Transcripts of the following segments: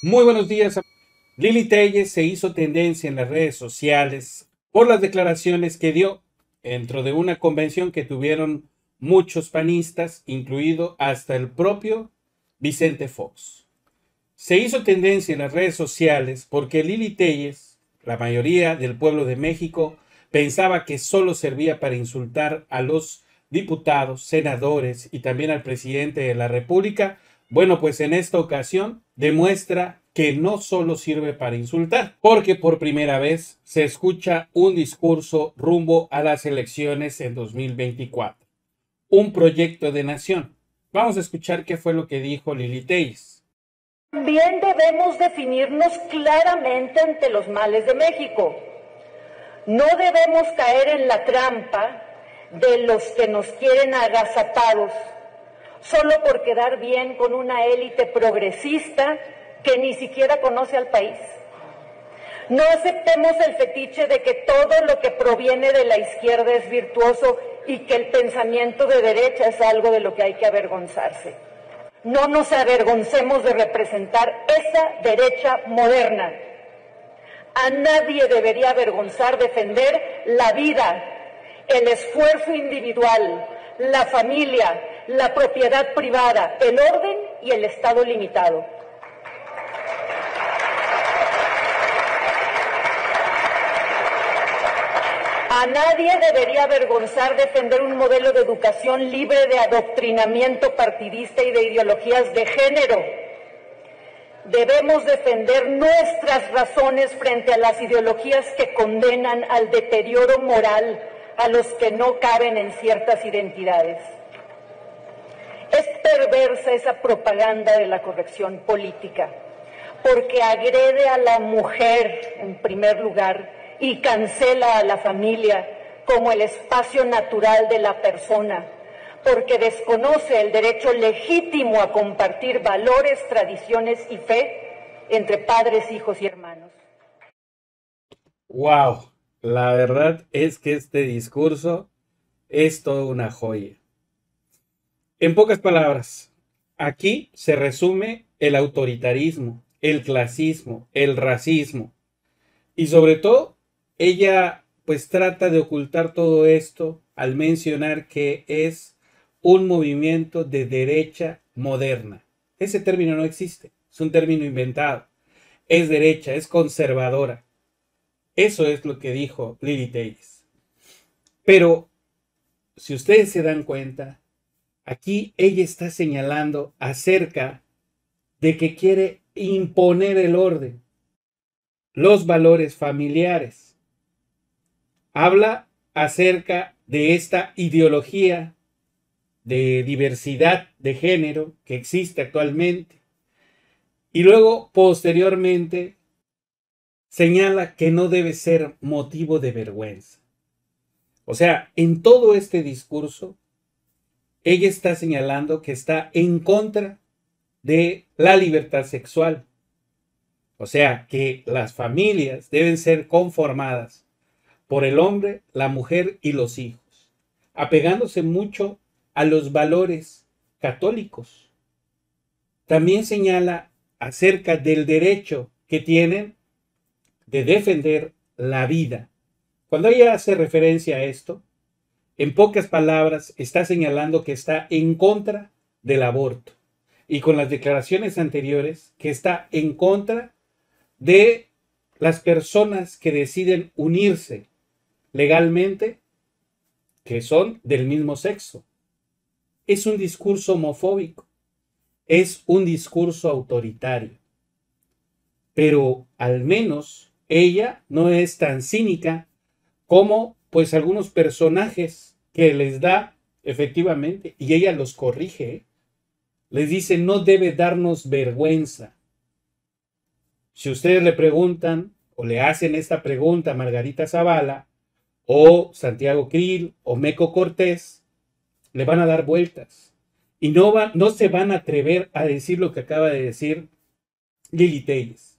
Muy buenos días. Lili Telles se hizo tendencia en las redes sociales por las declaraciones que dio dentro de una convención que tuvieron muchos panistas, incluido hasta el propio Vicente Fox. Se hizo tendencia en las redes sociales porque Lili Telles, la mayoría del pueblo de México, pensaba que solo servía para insultar a los diputados, senadores y también al presidente de la República. Bueno, pues en esta ocasión demuestra que no solo sirve para insultar, porque por primera vez se escucha un discurso rumbo a las elecciones en 2024, un proyecto de nación. Vamos a escuchar qué fue lo que dijo Lili Telles. También debemos definirnos claramente ante los males de México. No debemos caer en la trampa de los que nos quieren agazapados solo por quedar bien con una élite progresista que ni siquiera conoce al país. No aceptemos el fetiche de que todo lo que proviene de la izquierda es virtuoso y que el pensamiento de derecha es algo de lo que hay que avergonzarse. No nos avergoncemos de representar esa derecha moderna. A nadie debería avergonzar defender la vida, el esfuerzo individual, la familia, la propiedad privada, el orden y el Estado limitado. A nadie debería avergonzar defender un modelo de educación libre de adoctrinamiento partidista y de ideologías de género. Debemos defender nuestras razones frente a las ideologías que condenan al deterioro moral a los que no caben en ciertas identidades. Es perversa esa propaganda de la corrección política, porque agrede a la mujer en primer lugar y cancela a la familia como el espacio natural de la persona, porque desconoce el derecho legítimo a compartir valores, tradiciones y fe entre padres, hijos y hermanos. Wow, la verdad es que este discurso es toda una joya. En pocas palabras, aquí se resume el autoritarismo, el clasismo, el racismo y sobre todo ella pues trata de ocultar todo esto al mencionar que es un movimiento de derecha moderna. Ese término no existe, es un término inventado. Es derecha, es conservadora. Eso es lo que dijo Lili Telles. Pero si ustedes se dan cuenta, aquí ella está señalando acerca de que quiere imponer el orden, los valores familiares. Habla acerca de esta ideología de diversidad de género que existe actualmente. Y luego, posteriormente, señala que no debe ser motivo de vergüenza. O sea, en todo este discurso, ella está señalando que está en contra de la libertad sexual. O sea, que las familias deben ser conformadas por el hombre, la mujer y los hijos, apegándose mucho a los valores católicos. También señala acerca del derecho que tienen de defender la vida. Cuando ella hace referencia a esto, en pocas palabras está señalando que está en contra del aborto y con las declaraciones anteriores que está en contra de las personas que deciden unirse legalmente, que son del mismo sexo. Es un discurso homofóbico, es un discurso autoritario, pero al menos ella no es tan cínica como pues algunos personajes que les da efectivamente, y ella los corrige, les dice no debe darnos vergüenza. Si ustedes le preguntan o le hacen esta pregunta a Margarita Zavala o Santiago Krill o Meco Cortés, le van a dar vueltas y no se van a atrever a decir lo que acaba de decir Lili Telles.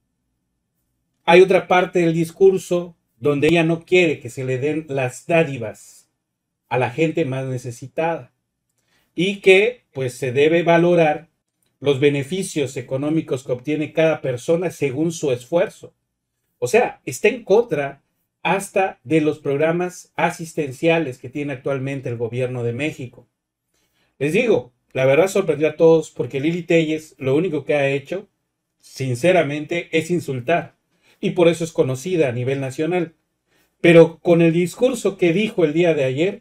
Hay otra parte del discurso donde ella no quiere que se le den las dádivas a la gente más necesitada y que pues se debe valorar los beneficios económicos que obtiene cada persona según su esfuerzo. O sea, está en contra hasta de los programas asistenciales que tiene actualmente el gobierno de México. Les digo, la verdad sorprendió a todos porque Lili Téllez lo único que ha hecho, sinceramente, es insultar. Y por eso es conocida a nivel nacional. Pero con el discurso que dijo el día de ayer,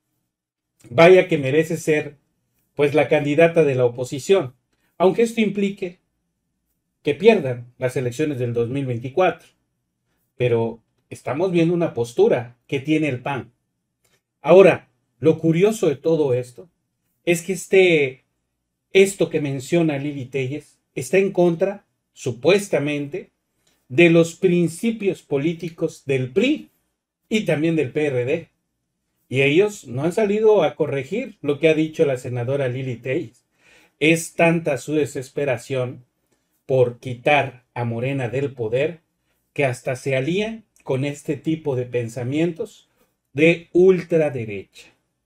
vaya que merece ser, pues, la candidata de la oposición. Aunque esto implique que pierdan las elecciones del 2024. Pero estamos viendo una postura que tiene el PAN. Ahora, lo curioso de todo esto es que esto que menciona Lili Téllez está en contra, supuestamente, de los principios políticos del PRI y también del PRD. Y ellos no han salido a corregir lo que ha dicho la senadora Lili Téllez. Es tanta su desesperación por quitar a Morena del poder que hasta se alían con este tipo de pensamientos de ultraderecha.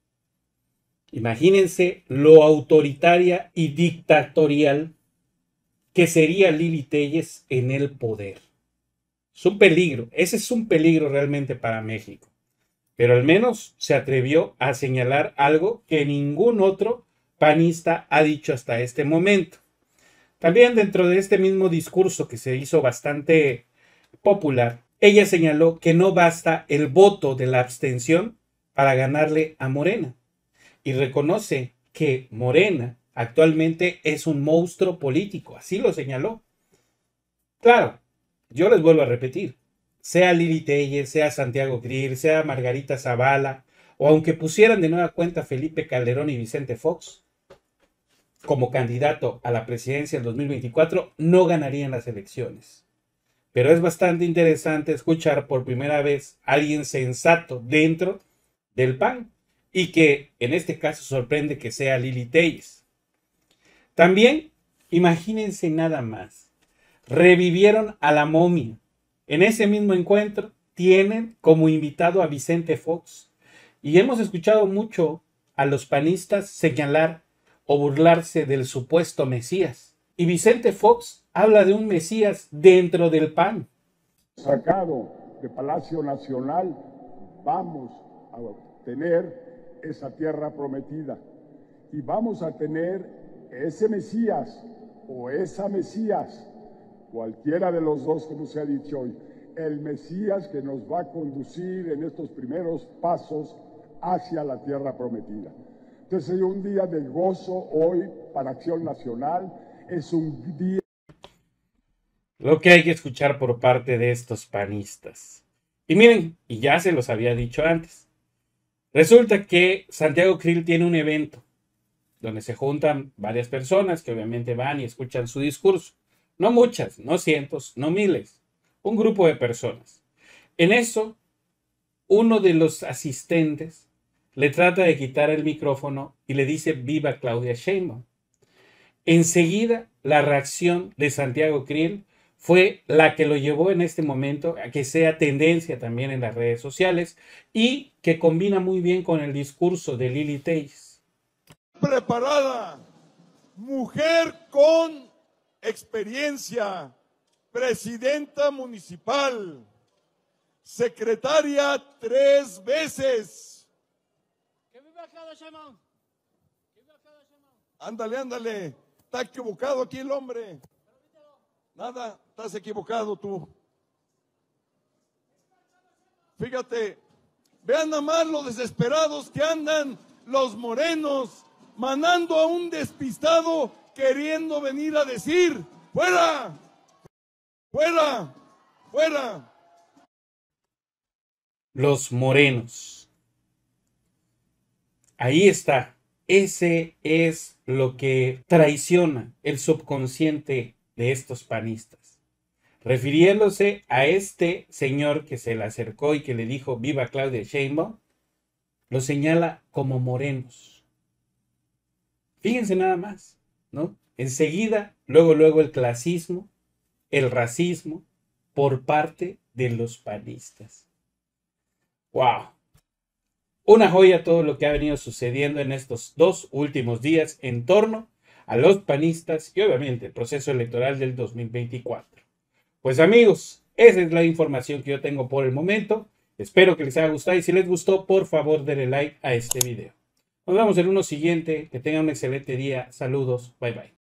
Imagínense lo autoritaria y dictatorial que sería Lili Téllez en el poder. Es un peligro, ese es un peligro realmente para México. Pero al menos se atrevió a señalar algo que ningún otro panista ha dicho hasta este momento. También dentro de este mismo discurso que se hizo bastante popular, ella señaló que no basta el voto de la abstención para ganarle a Morena y reconoce que Morena actualmente es un monstruo político, así lo señaló. Claro, yo les vuelvo a repetir, sea Lili Téllez, sea Santiago Krill, sea Margarita Zavala, o aunque pusieran de nueva cuenta Felipe Calderón y Vicente Fox como candidato a la presidencia en 2024, no ganarían las elecciones. Pero es bastante interesante escuchar por primera vez a alguien sensato dentro del PAN y que en este caso sorprende que sea Lili Téllez. También, imagínense nada más, revivieron a la momia. En ese mismo encuentro tienen como invitado a Vicente Fox y hemos escuchado mucho a los panistas señalar o burlarse del supuesto Mesías. Y Vicente Fox habla de un Mesías dentro del PAN. Sacado de Palacio Nacional, vamos a tener esa tierra prometida y vamos a tener ese Mesías o esa Mesías, cualquiera de los dos, como se ha dicho hoy, el Mesías que nos va a conducir en estos primeros pasos hacia la tierra prometida. Entonces es un día de gozo hoy para Acción Nacional, es un día... Lo que hay que escuchar por parte de estos panistas. Y miren, y ya se los había dicho antes, resulta que Santiago Krill tiene un evento donde se juntan varias personas que obviamente van y escuchan su discurso. No muchas, no cientos, no miles, un grupo de personas. En eso, uno de los asistentes le trata de quitar el micrófono y le dice viva Claudia Sheinbaum. Enseguida, la reacción de Santiago Krill fue la que lo llevó en este momento a que sea tendencia también en las redes sociales y que combina muy bien con el discurso de Lili Téllez. Preparada, mujer con experiencia, presidenta municipal, secretaria 3 veces. ¡Que viva Claudia Sheinbaum! ¡Que viva Claudia Sheinbaum! Ándale, ándale, está equivocado aquí el hombre. Nada, estás equivocado tú. Fíjate, vean nada más los desesperados que andan los morenos, mandando a un despistado queriendo venir a decir, ¡fuera! ¡Fuera! ¡Fuera! Los morenos. Ahí está. Ese es lo que traiciona el subconsciente de estos panistas. Refiriéndose a este señor que se le acercó y que le dijo viva Claudia Sheinbaum, lo señala como morenos. Fíjense nada más, ¿no? Enseguida, luego el clasismo, el racismo por parte de los panistas. ¡Wow! Una joya todo lo que ha venido sucediendo en estos 2 últimos días en torno a los panistas y obviamente el proceso electoral del 2024. Pues amigos, esa es la información que yo tengo por el momento. Espero que les haya gustado y si les gustó, por favor denle like a este video. Nos vemos en uno siguiente. Que tengan un excelente día. Saludos. Bye bye.